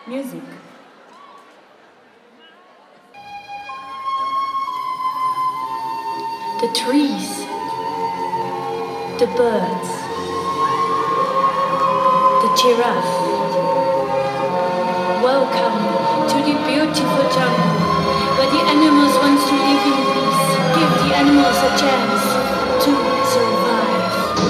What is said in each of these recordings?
Music. The trees, the birds, the giraffe. Welcome to the beautiful jungle where the animals want to live in peace. Give the animals a chance to survive.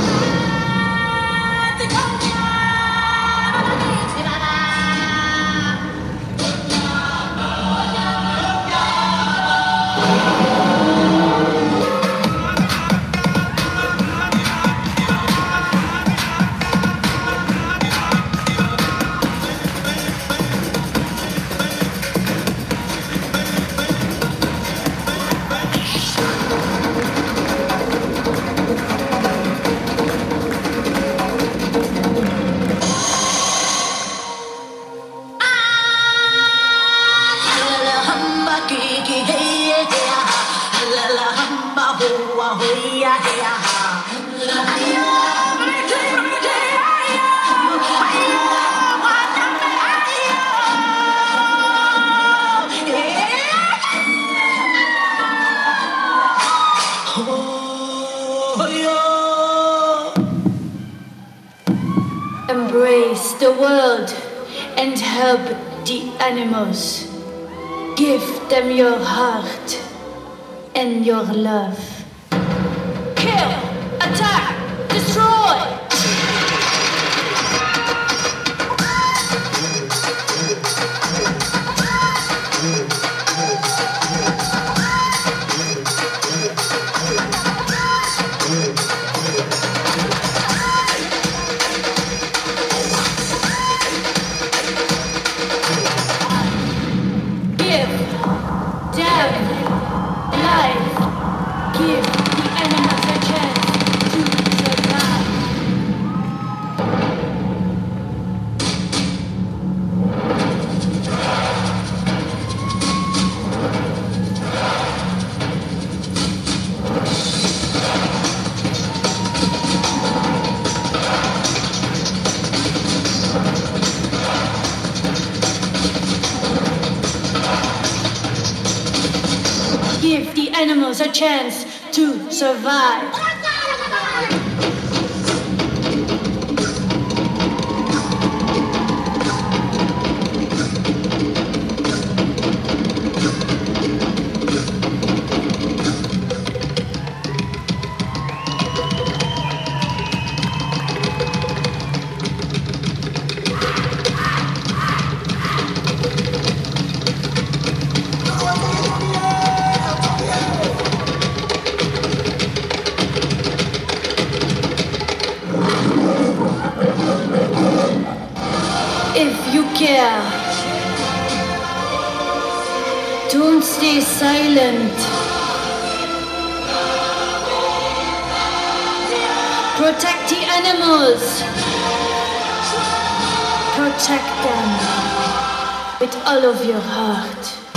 Embrace the world and help the animals. Give them your heart and your love. Kill, attack, destroy! Give the animals a chance to survive. Give the animals a chance to survive. If you care, don't stay silent. Protect the animals. Protect them with all of your heart.